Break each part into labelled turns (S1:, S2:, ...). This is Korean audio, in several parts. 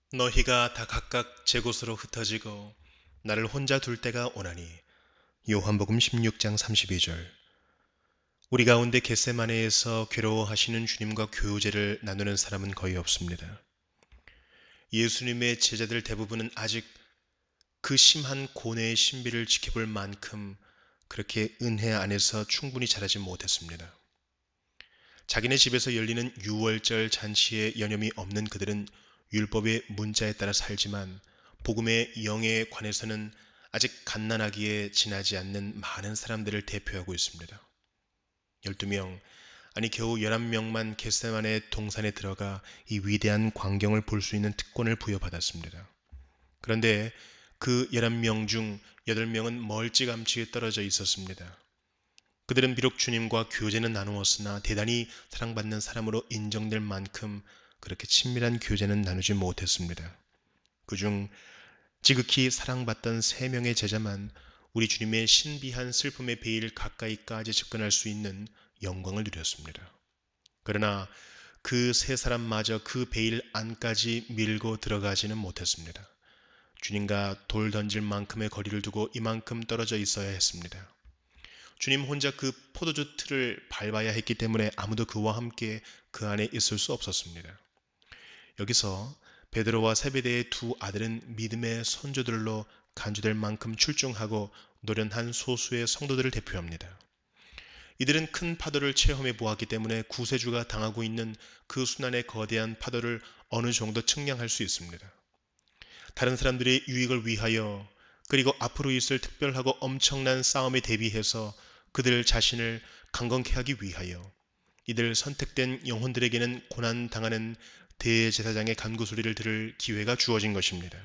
S1: 너희가 다 각각 제 곳으로 흩어지고 나를 혼자 둘 때가 오나니. 요한복음 16장 32절. 우리 가운데 겟세마네에서 괴로워하시는 주님과 교제를 나누는 사람은 거의 없습니다. 예수님의 제자들 대부분은 아직 그 심한 고뇌의 신비를 지켜볼 만큼 그렇게 은혜 안에서 충분히 자라지 못했습니다. 자기네 집에서 열리는 유월절 잔치에 여념이 없는 그들은 율법의 문자에 따라 살지만 복음의 영에 관해서는 아직 갓난아기에 지나지 않는 많은 사람들을 대표하고 있습니다. 12명, 아니 겨우 11명만 겟세마네 동산에 들어가 이 위대한 광경을 볼 수 있는 특권을 부여받았습니다. 그런데 그 11명 중 8명은 멀찌감치 떨어져 있었습니다. 그들은 비록 주님과 교제는 나누었으나 대단히 사랑받는 사람으로 인정될 만큼 그렇게 친밀한 교제는 나누지 못했습니다. 그중 지극히 사랑받던 3명의 제자만 우리 주님의 신비한 슬픔의 베일 가까이까지 접근할 수 있는 영광을 누렸습니다. 그러나 그 3사람마저 그 베일 안까지 밀고 들어가지는 못했습니다. 주님과 돌 던질 만큼의 거리를 두고 이만큼 떨어져 있어야 했습니다. 주님 혼자 그 포도주 틀을 밟아야 했기 때문에 아무도 그와 함께 그 안에 있을 수 없었습니다. 여기서 베드로와 세베대의 두 아들은 믿음의 선조들로 간주될 만큼 출중하고 노련한 소수의 성도들을 대표합니다. 이들은 큰 파도를 체험해 보았기 때문에 구세주가 당하고 있는 그 순환의 거대한 파도를 어느 정도 측량할 수 있습니다. 다른 사람들의 유익을 위하여 그리고 앞으로 있을 특별하고 엄청난 싸움에 대비해서 그들 자신을 강건케 하기 위하여 이들 선택된 영혼들에게는 고난당하는 대제사장의 간구소리를 들을 기회가 주어진 것입니다.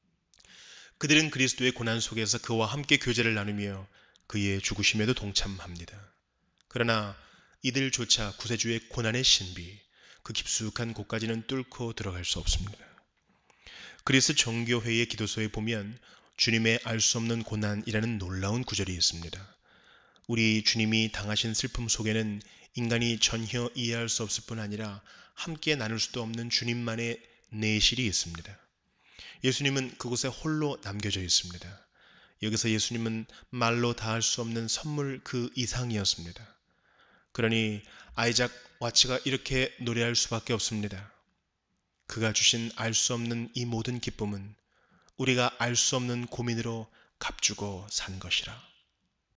S1: 그들은 그리스도의 고난 속에서 그와 함께 교제를 나누며 그의 죽으심에도 동참합니다. 그러나 이들조차 구세주의 고난의 신비, 그 깊숙한 곳까지는 뚫고 들어갈 수 없습니다. 그리스 정교회의 기도서에 보면 주님의 알 수 없는 고난이라는 놀라운 구절이 있습니다. 우리 주님이 당하신 슬픔 속에는 인간이 전혀 이해할 수 없을 뿐 아니라 함께 나눌 수도 없는 주님만의 내실이 있습니다. 예수님은 그곳에 홀로 남겨져 있습니다. 여기서 예수님은 말로 다할 수 없는 선물 그 이상이었습니다. 그러니 아이작 와츠가 이렇게 노래할 수밖에 없습니다. 그가 주신 알 수 없는 이 모든 기쁨은 우리가 알 수 없는 고민으로 값주고 산 것이라.